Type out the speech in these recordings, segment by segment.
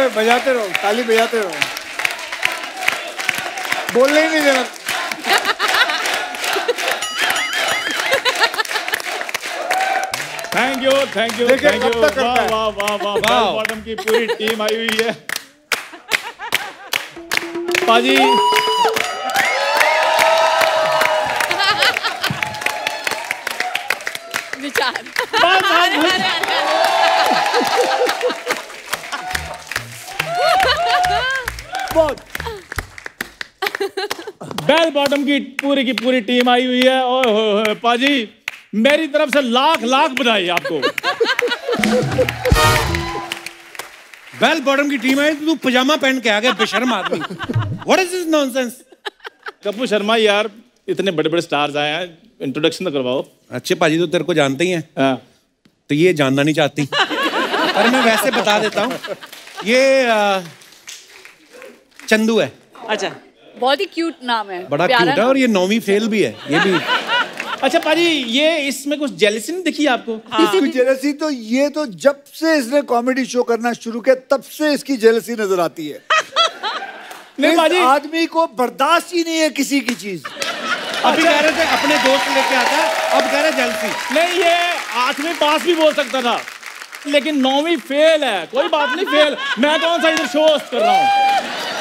बजाते रहो, ताली बजाते रहो, बोलने ही नहीं देना। Thank you, thank you, thank you. वाह वाह वाह वाह, बेल बॉटम की पूरी टीम आई हुई है। पाजी विचार बहुत बेल बॉटम की पूरी टीम आई हुई है। ओए होए पाजी, मेरी तरफ से लाख लाख बधाई आपको। बेल बॉटम की टीम है, तू पजामा पहन के आ गया बेशर्म आदमी। What is this nonsense? Kapoor Sharma यार, इतने बड़े बड़े स्टार्स आए हैं, इंट्रोडक्शन तो करवाओ। अच्छे पाजी तो तेरे को जानते ही हैं। हाँ। तो ये जानना नहीं चाहती, पर मैं वैसे बता देता हूँ। ये चंदू है। अच्छा, बहुत ही क्यूट नाम है, बड़ा क्यूट है, और ये 9वीं फेल भी है ये भी। अच्छा पाजी, ये इसमें कुछ जेलसी नहीं दिखी आपको? इसकी जेलसी तो, ये तो जब से इसने कॉमेडी शो करना शुरू किया तब से इसकी जेलसी नजर आती है। नहीं पाजी, आदमी को बर्दाश्त ही नहीं है किसी की चीज। अभी कह रहे थे अपने दोस्त लेके आता, अब कह रहे जेलसी। नहीं, ये 8वीं पास भी बोल सकता था, लेकिन 9वीं फेल है। कोई बात नहीं, फेल। मैं कौन सा इधर शो होस्ट कर रहा हूँ।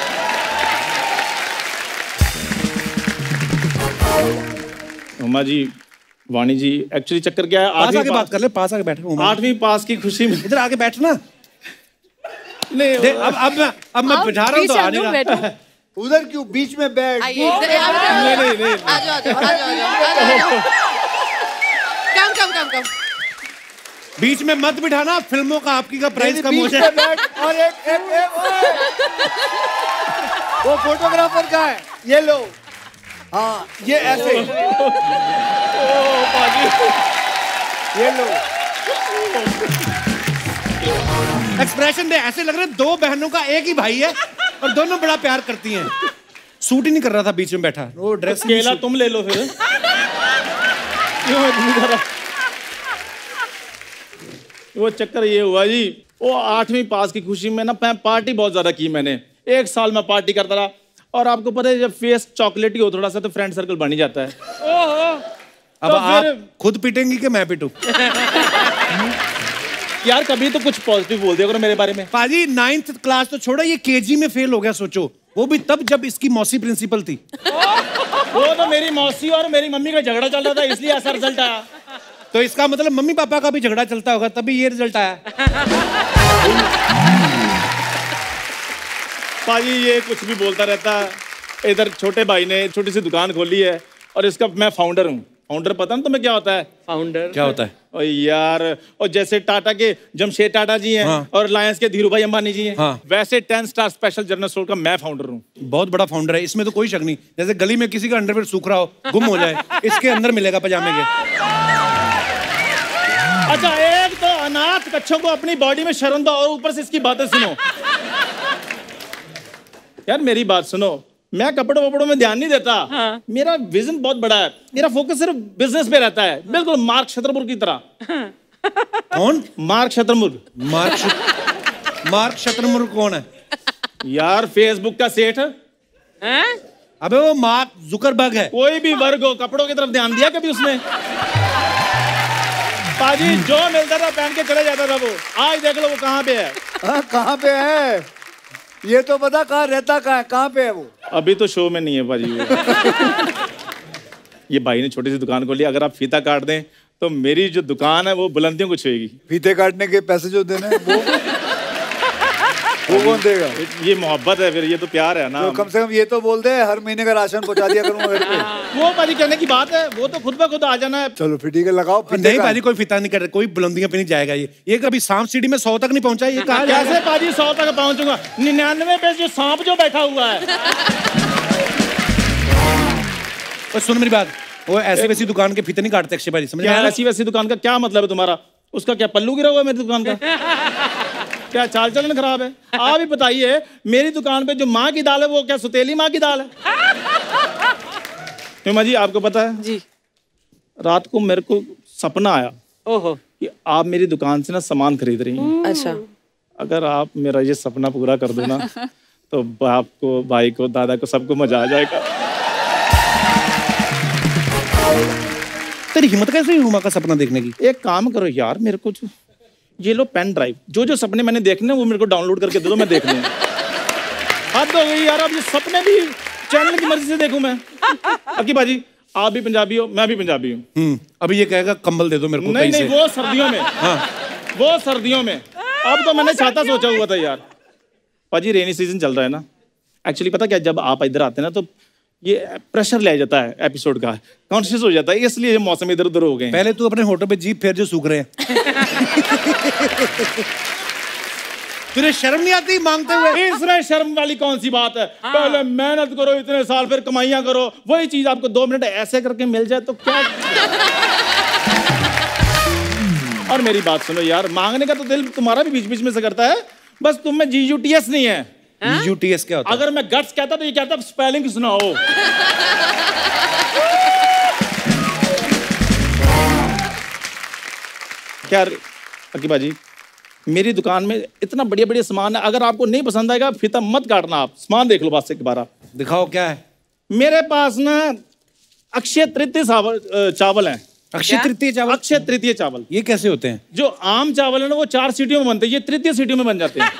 उमा जी, वाणी जी, एक्चुअली चक्कर क्या है, पास आके बात कर ले, पास आके बैठ। 8वीं पास की खुशी में इधर आके बैठना। नहीं, अब मैं बिठा रहा हूँ तो आ नहीं रहा। उधर क्यों, बीच में बैठ। नहीं। कम। बीच में मत बिठाना, फिल्मों का आपकी का प्राइस कम हो बीच जाए। में बैठ। और एक वो फोटोग्राफर का है, ये लो। हाँ, ये ऐसे ये लो। एक्सप्रेशन दे, ऐसे लग रहा है दो बहनों का एक ही भाई है और दोनों बड़ा प्यार करती हैं। सूट ही नहीं कर रहा था बीच में बैठा, वो ड्रेस केला तुम ले लो फिर। वो चक्कर ये हुआ जी, वो 8वीं पास की खुशी में ना पार्टी बहुत ज्यादा की मैंने। 1 साल में पार्टी करता रहा, और आपको पता है जब फेस चॉकलेटी हो थोड़ा सा तो फ्रेंड सर्कल बन ही जाता है। अब तो आप खुद पीटेंगी कि मैं पीटूं? यार कभी तो कुछ पॉजिटिव बोल दिया करो मेरे बारे में। पाजी 9th क्लास तो छोड़ो, ये केजी में फेल हो गया, सोचो। वो भी तब जब इसकी मौसी प्रिंसिपल थी। वो तो मेरी मौसी और मेरी मम्मी का झगड़ा चल रहा था, इसलिए ऐसा रिजल्ट आया। तो इसका मतलब मम्मी पापा का भी झगड़ा चलता होगा, तभी ये रिजल्ट आया। पाजी ये कुछ भी बोलता रहता है। इधर छोटे भाई ने छोटी सी दुकान खोली है, और इसका मैं फाउंडर हूँ। फाउंडर पता ना तुम्हें क्या होता है? फाउंडर क्या होता है? और यार, और जैसे टाटा के जमशेद टाटा जी हैं, हाँ। और रिलायंस के धीरू भाई अंबानी जी हैं, हाँ। वैसे 10 स्टार स्पेशल जनरल स्टोर का मैं फाउंडर हूँ। बहुत बड़ा फाउंडर है, इसमें तो कोई शक नहीं। जैसे गली में किसी का अंडरवेयर सूख रहा हो, गुम हो जाए, इसके अंदर मिलेगा पजामे के। अच्छा, एक तो अनाथ बच्चों को अपनी बॉडी में शर्म दो, और ऊपर से इसकी बातें सुनो। यार मेरी बात सुनो, मैं कपड़ों वपड़ों में ध्यान नहीं देता। हाँ। मेरा विजन बहुत बड़ा है, मेरा फोकस सिर्फ बिजनेस पे रहता है, बिल्कुल मार्क शतरमुर्ग की तरह। कौन? मार्क शतरमुर्ग। मार्क शतरमुर्ग कौन है? यार फेसबुक का सेठ। अबे वो मार्क जुकरबर्ग है। कोई भी वर्ग हो, कपड़ों की तरफ ध्यान दिया कभी उसने? पाजी जो मिलता था पहन के चले जाता था वो। आज देख लो वो कहाँ पे है। हाँ, कहाँ पे है ये तो बता, कहाँ रहता, कहाँ पे है वो? अभी तो शो में नहीं है पाजी वो। ये भाई ने छोटी सी दुकान खोली, अगर आप फीता काट दें तो मेरी जो दुकान है वो बुलंदियों को छुएगी। फीते काटने के पैसे जो देने हैं वो कौन देगा? ये मोहब्बत है, फिर ये तो प्यार है ना। तो कम से कम ये तो बोल दे, हर महीने का राशन पहुंचा दिया करूंगा घर पे। वो पाजी कहने की बात है, वो तो खुद ब खुद आ जाना है। चलो फिर ठीक है, लगाओ। नहीं पाजी, कोई फिता नहीं कर रहा, कोई बुलंदियां पे नहीं जाएगा। ये कभी सांप सीढ़ी में 100 तक नहीं पहुंचा। ये कहा कैसे पाजी 100 तक पहुंचूंगा? 99 पे जो सांप जो बैठा हुआ है। और सुन मेरी बात, वो ऐसी वैसी दुकान के फीते नहीं काटते अक्षय भाई, समझ क्या ऐसी वैसी दुकान का क्या मतलब है तुम्हारा? उसका क्या पल्लू गिरा हुआ है मेरी दुकान का? क्या चाल चलन खराब है? आप ही बताइए, मेरी दुकान पे जो माँ की दाल है वो क्या सुतेली माँ की दाल है? हिमा जी आपको पता है जी, रात को मेरे को सपना आया। ओहो, कि आप मेरी दुकान से ना सामान खरीद रही हैं। अच्छा। अगर आप मेरा ये सपना पूरा कर दो ना तो बाप को, भाई को, दादा को, सबको मजा आ जाएगा। तेरी हिम्मत कैसे हुई हुमा का सपना देखने की? एक काम करो यार, मेरे को ये लो पेन ड्राइव, जो सपने मैंने देखने वो मेरे को डाउनलोड करके दे दो, मैं देख लूंगा। हद हो गई यार, अब ये सपने भी चैनल की मर्जी से देखूं मैं। अकी बाजी, आप भी पंजाबी हो, मैं भी पंजाबी हूँ। अभी ये कहेगा कंबल दे दो मेरे को। नहीं, वो सर्दियों में। हाँ। वो सर्दियों में। अब तो मैंने छाता सोचा हुआ था यार। पाजी रेनी सीजन चल रहा है ना, एक्चुअली पता क्या, जब आप इधर आते हैं ना तो ये प्रेशर ले जाता है एपिसोड का, कॉन्शियस हो जाता है, इसलिए ये मौसम इधर उधर हो गए। पहले तू अपने होठों पे जीभ फेर जो सूख रहे हैं। तुझे शर्म नहीं आती मांगते हुए? इसमें शर्म वाली कौन सी बात है? पहले मेहनत करो इतने साल, फिर कमाइयां करो, वही चीज आपको 2 मिनट ऐसे करके मिल जाए तो क्या। और मेरी बात सुनो यार, मांगने का तो दिल तुम्हारा भी बीच बीच में से करता है, बस तुम में GUTS नहीं है। GUTS क्या होता है? अगर मैं गट्स कहता तो ये कहता स्पेलिंग सुनाओ। क्या अकी बाजी, मेरी दुकान में इतना बढ़िया बढ़िया सामान है, अगर आपको नहीं पसंद आएगा फीता मत काटना, आप सामान देख लो बस एक बार। दिखाओ क्या है मेरे पास ना। अक्षय तृतीय चावल है। अक्षय तृतीय चावल? अक्षय तृतीय चावल। ये कैसे होते हैं? जो आम चावल है ना वो 4 सीटियों में बनते हैं, ये तृतीय सीटियों में बन जाते हैं।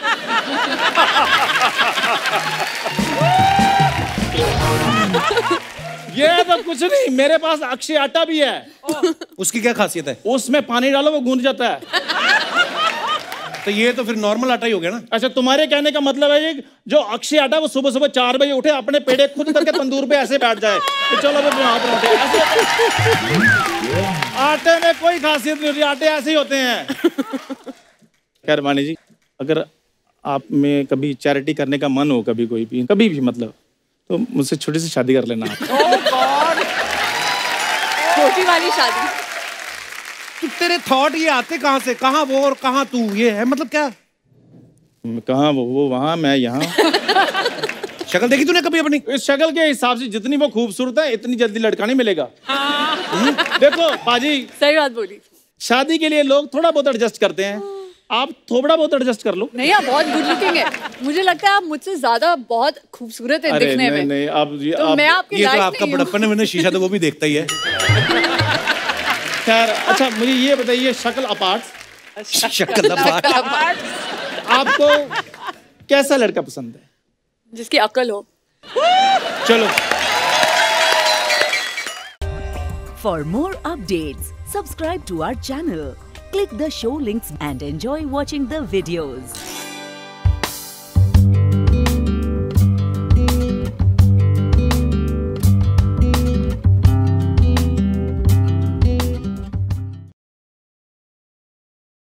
ये तो कुछ नहीं, मेरे पास अक्षय आटा भी है। उसकी क्या खासियत है? उसमें पानी डालो वो गूंद जाता है। तो ये तो फिर नॉर्मल आटा ही हो गया ना। अच्छा, तुम्हारे कहने का मतलब है ये जो अक्षय आटा वो सुबह सुबह 4 बजे उठे, अपने पेड़े खुद करके तंदूर पे ऐसे बैठ जाए कि चलो ऐसे। आटे में कोई खासियत नहीं होती, आटे ऐसे ही होते हैं। खैर मानी जी, अगर आप में कभी चैरिटी करने का मन हो, कभी भी मतलब, तो मुझसे छोटी सी शादी कर लेना आप। छोटी वाली शादी। तो तेरे थॉट ये आते कहाँ से? कहाँ वो और कहाँ तू? ये है मतलब क्या? कहाँ वो वहाँ, मैं यहाँ। शक्ल देखी तूने कभी अपनी? इस शक्ल के हिसाब से जितनी वो खूबसूरत है इतनी जल्दी लड़का नहीं मिलेगा। देखो पाजी, सही बात बोली। शादी के लिए लोग थोड़ा बहुत एडजस्ट करते हैं, आप थोड़ा बहुत एडजस्ट कर लो। नहीं, आप बहुत गुड लुकिंग है, मुझे लगता है आप मुझसे ज्यादा बहुत खूबसूरत है दिखने में। नहीं, तो मैं आपके लायक नहीं हूं। आपका बड़प्पन है, मैंने शीशा तो वो भी देखता ही है। खैर अच्छा, मुझे ये बताइए, शक्ल अपार्ट, शक्ल अपार्ट, आपको कैसा लड़का पसंद है? जिसकी अकल हो। चलो। For more updates, subscribe to our channel, click the show links and enjoy watching the videos.